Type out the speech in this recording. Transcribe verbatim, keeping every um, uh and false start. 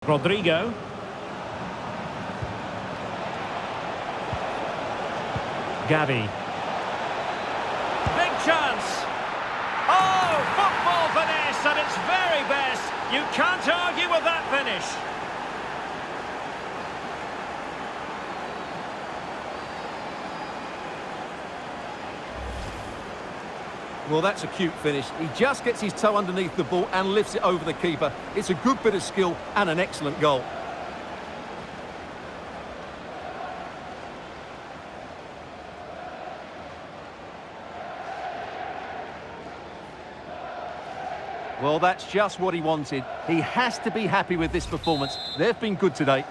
Rodrigo. Gavi. Big chance. Oh, football finesse at its very best. You can't argue with that finish. Well, that's a cute finish. He just gets his toe underneath the ball and lifts it over the keeper. It's a good bit of skill and an excellent goal. Well, that's just what he wanted. He has to be happy with this performance. They've been good today.